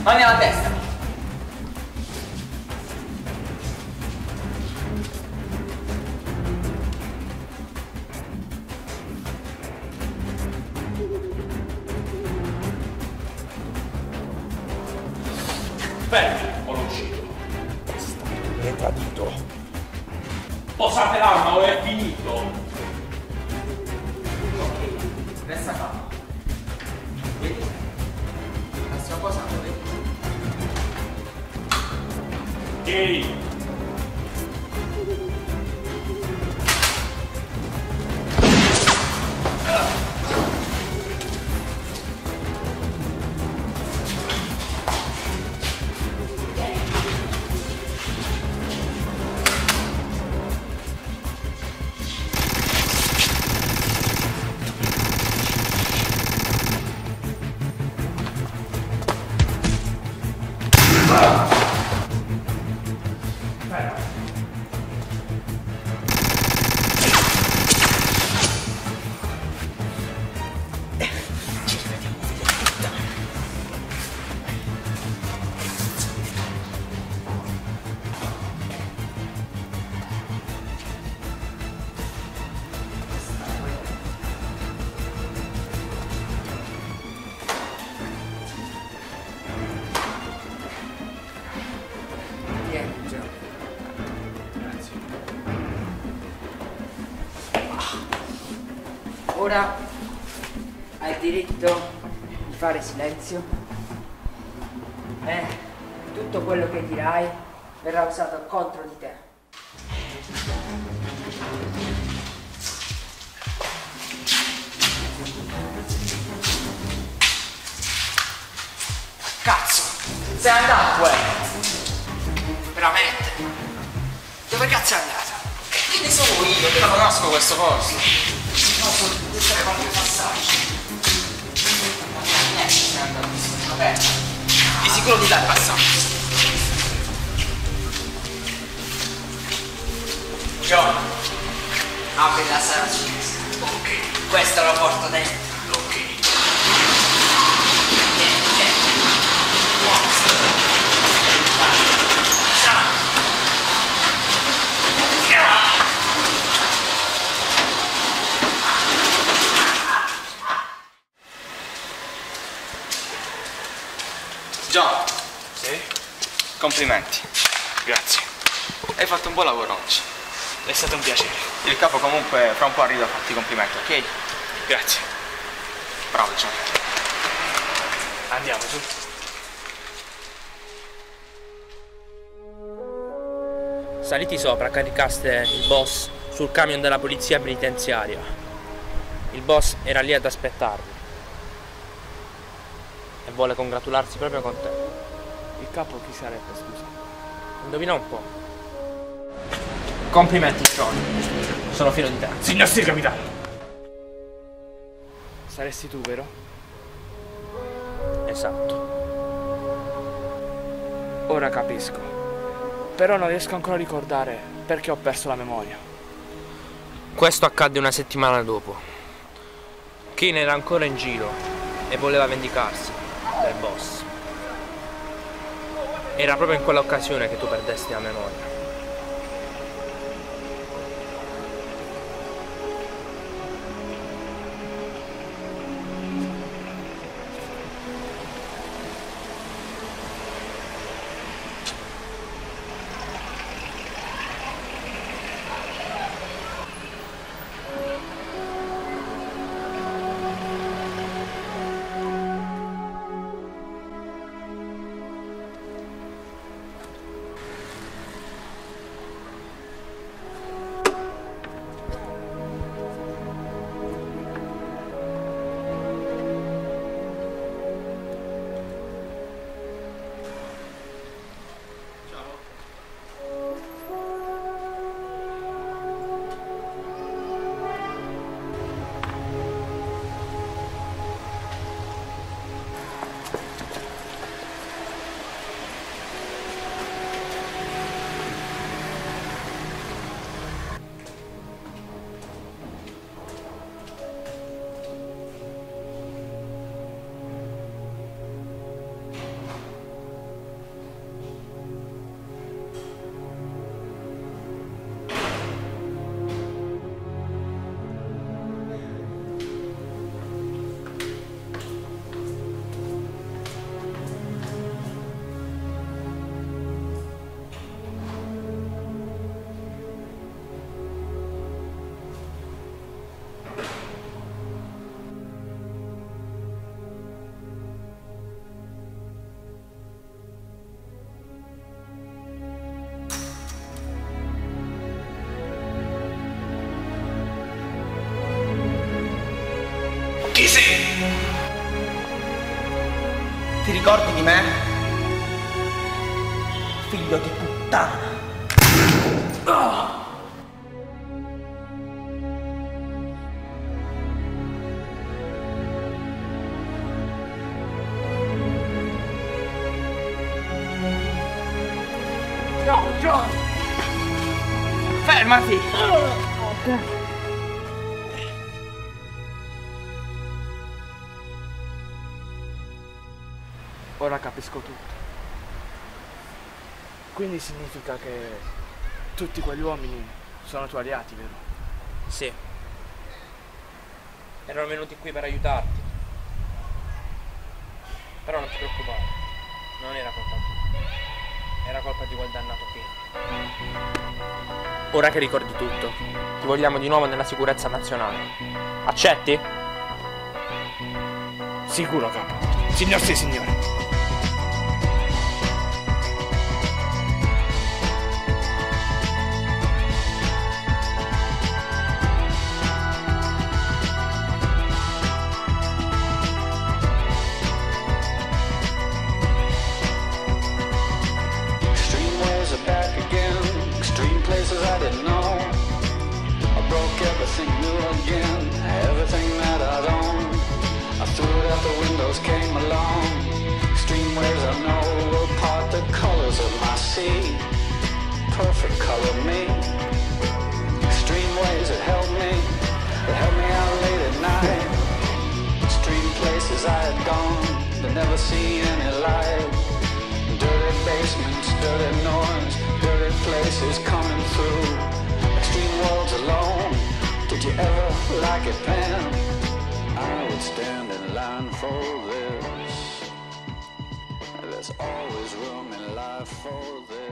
Mani alla testa. Fermi o lo uccido. Mi hai tradito. Posate l'arma o è finito. Ok, resta calmo. Vedi? La stiamo posando, vedi? Ehi! Vieni, Gio. Grazie. Ora hai il diritto di fare silenzio. Tutto quello che dirai verrà usato contro di te. Cazzo! Sei andato, Veramente? Dove cazzo è andato? Che ne so io, che lo conosco questo posto. No, sono tutte le qualche passaggio. Niente, sei andato, sono aperto. Di sicuro di là è passato. John, apri la sala sinistra. Ok. Questo lo porto dentro. Ok. Niente. John, Sì? complimenti. Grazie. Hai fatto un buon lavoro oggi. È stato un piacere. Il capo comunque fra un po' arriva a farti i complimenti, ok? Grazie. Bravo John. Andiamo su. Saliti sopra, caricaste il boss sul camion della polizia penitenziaria. Il boss era lì ad aspettarvi e vuole congratularsi proprio con te. Il capo chi sarebbe, scusa? Indovina un po'. Complimenti John. Sono fiero di te. Signor sì, capitano. Saresti tu, vero? Esatto. Ora capisco. Però non riesco ancora a ricordare perché ho perso la memoria. Questo accadde una settimana dopo. Kane era ancora in giro e voleva vendicarsi del boss. Era proprio in quell'occasione che tu perdesti la memoria. Easy! Ti ricordi di me? Figlio di puttana. John! Fermati! Ora capisco tutto. Quindi significa che tutti quegli uomini sono tuoi alleati, vero? Sì. Erano venuti qui per aiutarti. Però non ti preoccupare. Non era colpa tua. Era colpa di quel dannato Kane. Ora che ricordi tutto, ti vogliamo di nuovo nella sicurezza nazionale. Accetti? Sicuro, capo. Signor sì, signore. I didn't know. I broke everything new again, everything that I'd owned. I threw it out the windows, came along. Extreme waves I know will part the colors of my sea. Perfect color me. Extreme waves that held me out late at night. Extreme places I had gone, but never seen any light. Dirty basements, dirty noise, dirty places coming through. Extreme worlds alone. Did you ever like it, Pam? I would stand in line for this. There's always room in life for this.